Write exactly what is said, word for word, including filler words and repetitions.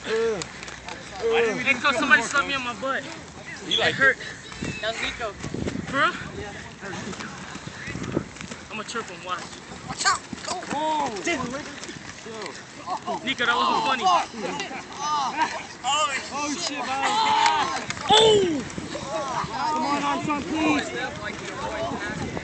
Hey, coach, somebody slapped me on my butt. You like it hurt. That was Nico. For real? I'm gonna chirp him. Watch. Watch out! Go! Oh. Nico, that wasn't funny. Oh, oh shit, Myles. Oh! Come on, Armstrong, please.